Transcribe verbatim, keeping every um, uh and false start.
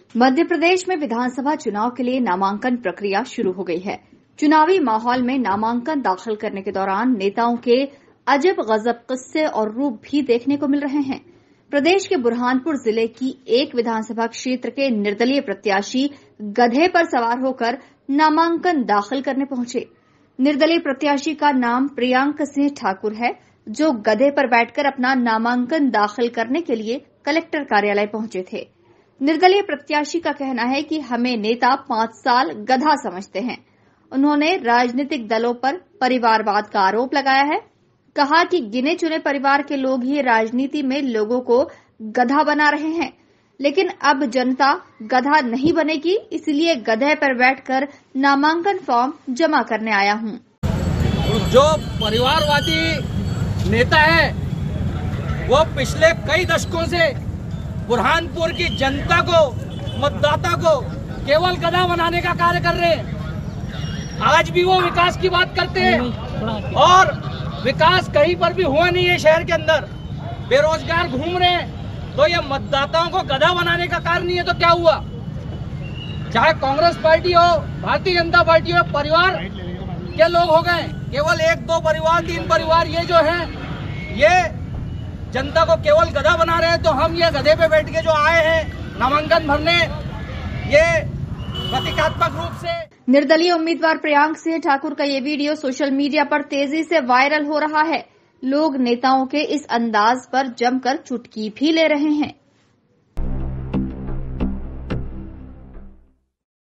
मध्य प्रदेश में विधानसभा चुनाव के लिए नामांकन प्रक्रिया शुरू हो गई है। चुनावी माहौल में नामांकन दाखिल करने के दौरान नेताओं के अजब गजब किस्से और रूप भी देखने को मिल रहे हैं। प्रदेश के बुरहानपुर जिले की एक विधानसभा क्षेत्र के निर्दलीय प्रत्याशी गधे पर सवार होकर नामांकन दाखिल करने पहुंचे। निर्दलीय प्रत्याशी का नाम प्रियांक सिंह ठाकुर है, जो गधे पर बैठकर अपना नामांकन दाखिल करने के लिए कलेक्टर कार्यालय पहुंचे थे। निर्दलीय प्रत्याशी का कहना है कि हमें नेता पांच साल गधा समझते हैं। उन्होंने राजनीतिक दलों पर परिवारवाद का आरोप लगाया है। कहा कि गिने चुने परिवार के लोग ही राजनीति में लोगों को गधा बना रहे हैं, लेकिन अब जनता गधा नहीं बनेगी, इसलिए गधे पर बैठकर नामांकन फॉर्म जमा करने आया हूं। जो परिवारवादी नेता है वो पिछले कई दशकों से बुरहानपुर की जनता को, मतदाता को केवल गधा बनाने का कार्य कर रहे हैं। आज भी वो विकास की बात करते हैं और विकास कहीं पर भी हुआ नहीं है। शहर के अंदर बेरोजगार घूम रहे हैं, तो ये मतदाताओं को गधा बनाने का कार्य नहीं है तो क्या हुआ? चाहे कांग्रेस पार्टी हो, भारतीय जनता पार्टी हो, परिवार के लोग हो गए केवल एक दो परिवार, तीन परिवार, ये जो है ये जनता को केवल गधा बना रहे हैं। तो हम ये गधे पे बैठ के जो आए हैं नामांकन भरने, ये प्रतीकात्मक रूप से। निर्दलीय उम्मीदवार प्रियांक सिंह ठाकुर का ये वीडियो सोशल मीडिया पर तेजी से वायरल हो रहा है। लोग नेताओं के इस अंदाज पर जमकर चुटकी भी ले रहे हैं।